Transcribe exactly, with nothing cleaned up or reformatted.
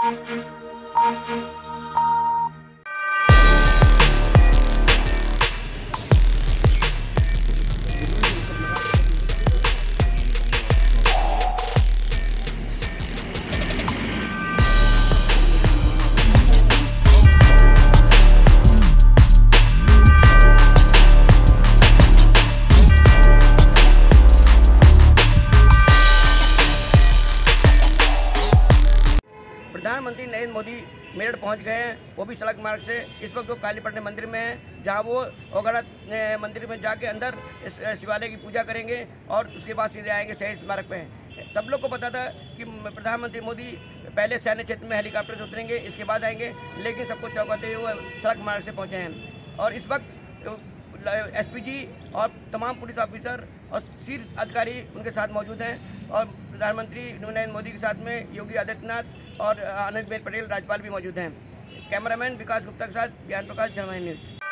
प्रधानमंत्री नरेंद्र मोदी मेरठ पहुंच गए हैं, वो भी सड़क मार्ग से। इस वक्त वो कालीपटन मंदिर में हैं, जहां वो ओगनाथ मंदिर में जाके अंदर शिवालय की पूजा करेंगे और उसके बाद सीधे आएंगे शहीद स्मारक पे। सब लोग को पता था कि प्रधानमंत्री मोदी पहले सैन्य क्षेत्र में हेलीकॉप्टर से उतरेंगे, इसके बाद आएंगे, लेकिन सबको चौंकाते हुए वो सड़क मार्ग से पहुँचे हैं। और इस वक्त एसपीजी और तमाम पुलिस ऑफिसर और शीर्ष अधिकारी उनके साथ मौजूद हैं और प्रधानमंत्री नरेंद्र मोदी के साथ में योगी आदित्यनाथ और आनंदीबेन पटेल राज्यपाल भी मौजूद हैं। कैमरामैन विकास गुप्ता के साथ ज्ञान प्रकाश, जनमत न्यूज।